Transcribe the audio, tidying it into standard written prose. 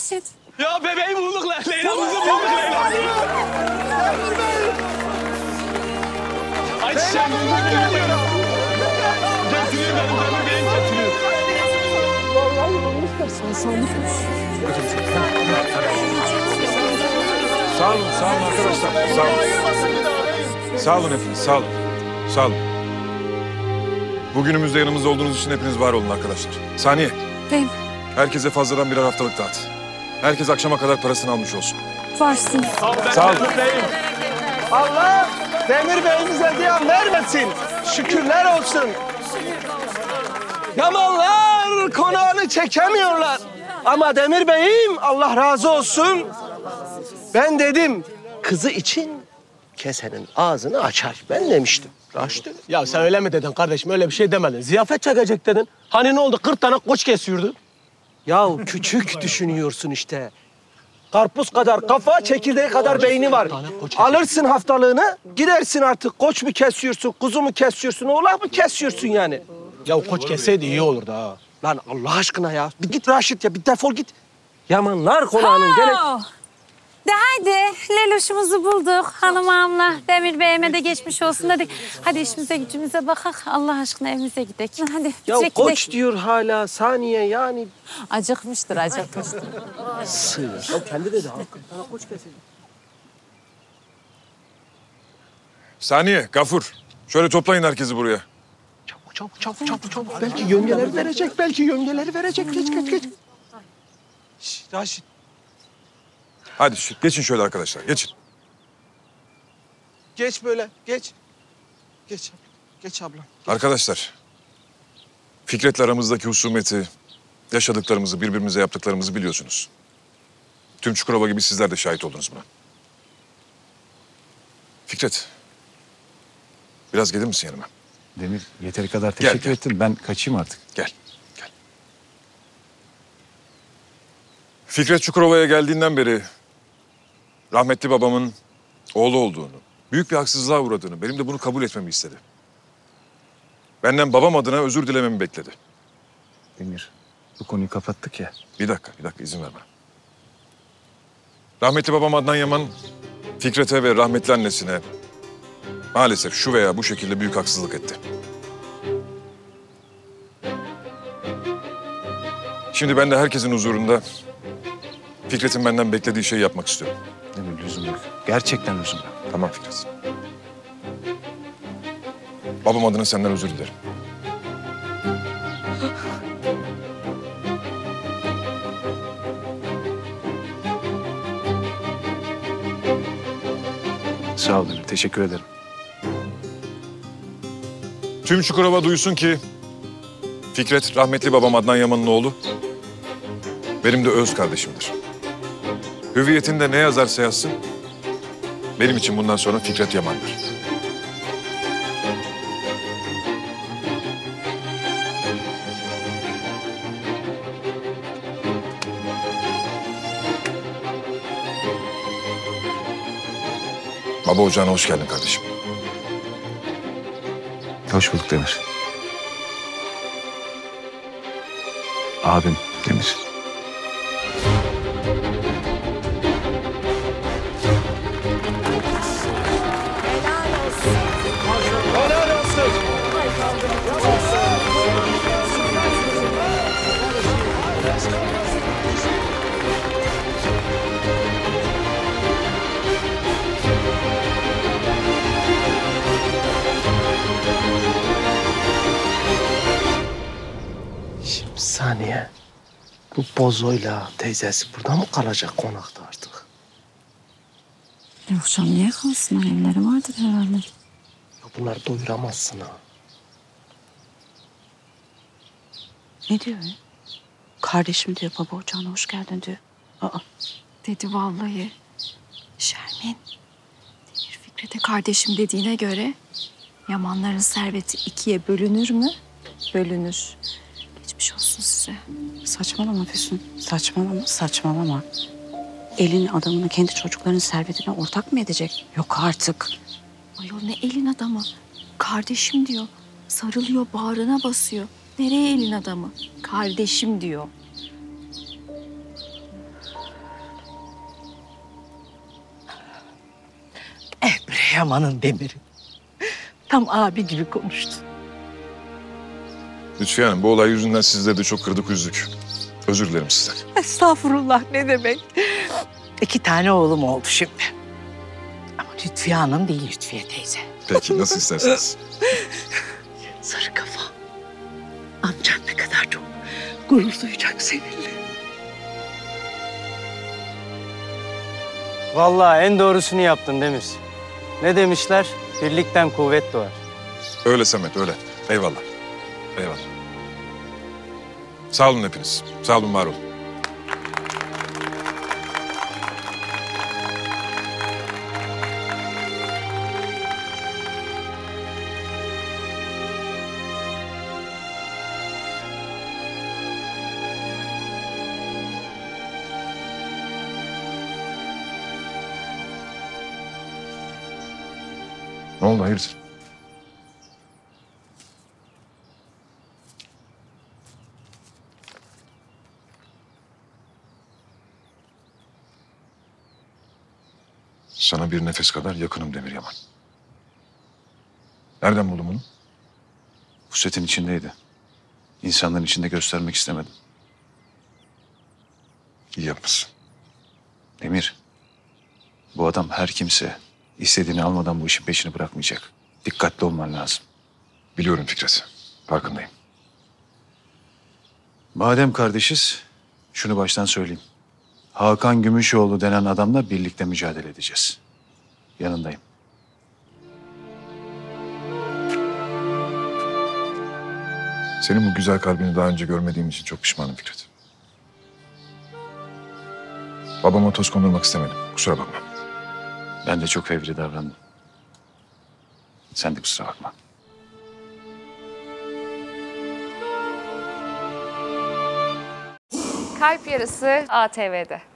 Raşit. Ya bebeği bulduk lan. Leyla'mızı bulduk Leyla. Ay sen getiriyor benim Demir Bey'im getiriyor. Vallahi bulmuşlar. Sen sanmışsın. Sağ olun arkadaşlar. Sağ olun. Sağ olun hepiniz, sağ olun. Sağ olun. Bugünümüzde yanımızda olduğunuz için hepiniz var olun arkadaşlar. Saniye. Beyim. Herkese fazladan birer haftalık dağıt. Herkes akşama kadar parasını almış olsun. Varsın. Sağ olun. Allah Demir Bey'imize ziyan vermesin. Şükürler olsun. Yamanlar konağını çekemiyorlar. Ama Demir Bey'im Allah razı olsun. Ben dedim kızı için kesenin ağzını açar. Ben demiştim. Raşit dedi. Ya sen öyle mi dedin kardeşim? Öyle bir şey demedin. Ziyafet çekecek dedin. Hani ne oldu? 40 tane koç kesiyordu. Ya küçük düşünüyorsun işte. Karpuz kadar kafa, çekirdeği kadar beyni var. Alırsın haftalığını, gidersin artık. Koç mu kesiyorsun, kuzu mu kesiyorsun, oğlak mı kesiyorsun yani? Ya o koç kesseydi iyi olurdu ha. Lan Allah aşkına ya. Bir git Raşit ya, bir defol git. Yamanlar konağının gerek... De hadi, Leloş'umuzu bulduk. Hanım ağamla Demir Bey'ime de geçmiş olsun dedik. Hadi işimize gücümüze bakak. Allah aşkına evimize gidelim. Hadi Ya direkt koç gidelim. diyor hala, saniye yani. Acıkmıştır, acıkmıştır. Sığır. Ya kendi dedi hakkı. Sana koç keselim. Saniye, Gafur. Şöyle toplayın herkesi buraya. Çabuk. Belki yöngeleri verecek, Geç. Şş, Raşit. Hadi geçin şöyle arkadaşlar, geçin. Geç böyle, geç. Geç ablam. Arkadaşlar, Fikret'le aramızdaki husumeti, yaşadıklarımızı, birbirimize yaptıklarımızı biliyorsunuz. Tüm Çukurova gibi sizler de şahit oldunuz buna. Fikret, biraz gelir misin yanıma? Demir yeteri kadar teşekkür ettim. Ben kaçayım artık. Gel. Fikret Çukurova'ya geldiğinden beri rahmetli babamın oğlu olduğunu, büyük bir haksızlığa uğradığını, benim de bunu kabul etmemi istedi. Benden babam adına özür dilememi bekledi. Demir, bu konuyu kapattık ya. Bir dakika izin ver bana. Rahmetli babam Adnan Yaman, Fikret'e ve rahmetli annesine maalesef şu veya bu şekilde büyük haksızlık etti. Şimdi ben de herkesin huzurunda Fikret'in benden beklediği şeyi yapmak istiyorum. Demir lüzum yok. Gerçekten lüzum yok. Tamam Fikret. Babam adına senden özür dilerim. Sağ ol Demir, teşekkür ederim. Tüm Çukurova duysun ki Fikret rahmetli babam Adnan Yaman'ın oğlu, benim de öz kardeşimdir. Hüviyetinde ne yazarsa yazsın, benim için bundan sonra Fikret Yaman'dır. Baba ocağına hoş geldin kardeşim. Hoş bulduk Demir. Abim Demir. Helal olsun. Şimdi saniye. Bu bozoyla teyzesi burada mı kalacak konakta artık? Yok canım, niye kalsınlar? Evleri vardır herhalde. Ya bunları doyuramazsın ha. Ne diyor ya? Kardeşim diyor, baba ocağına hoş geldin diyor. Aa, Dedi vallahi. Şermin. Demir Fikret'e kardeşim dediğine göre Yamanların serveti ikiye bölünür mü? Bölünür. Geçmiş olsun size. Saçmalama Füsun. Saçmalama. Elin adamını kendi çocuklarının servetine ortak mı edecek? Yok artık. Ayol ne elin adamı? Kardeşim diyor. Sarılıyor, bağrına basıyor. Nereye elin adamı? Kardeşim diyor. Yaman'ın Demir'i. Tam abi gibi konuştu. Lütfiye Hanım, bu olay yüzünden sizleri de çok kırdık, üzdük. Özür dilerim sizden. Estağfurullah, ne demek. 2 tane oğlum oldu şimdi. Ama Lütfiye Hanım değil, Lütfiye teyze. Peki, nasıl isterseniz. Sarı kafa. Amcan ne kadar çok gurur duyacak seninle. Vallahi en doğrusunu yaptın Demir. Ne demişler? Birlikten kuvvet doğar. Öyle Samet, öyle. Eyvallah. Eyvallah. Sağ olun hepiniz. Sağ olun, var olun. Ne oldu, hayırdır? Sana bir nefes kadar yakınım Demir Yaman. Nereden buldun bunu? Bu setin içindeydi. İnsanların içinde göstermek istemedim. İyi yapmışsın. Demir, bu adam her kimse istediğini almadan bu işin peşini bırakmayacak. Dikkatli olman lazım. Biliyorum Fikret. Farkındayım. Madem kardeşiz, şunu baştan söyleyeyim. Hakan Gümüşoğlu denen adamla birlikte mücadele edeceğiz. Yanındayım. Senin bu güzel kalbini daha önce görmediğim için çok pişmanım Fikret. Babama toz kondurmak istemedim. Kusura bakma. Ben de çok fevri davrandım. Sen de kusura bakma. Kalp Yarısı ATV'de.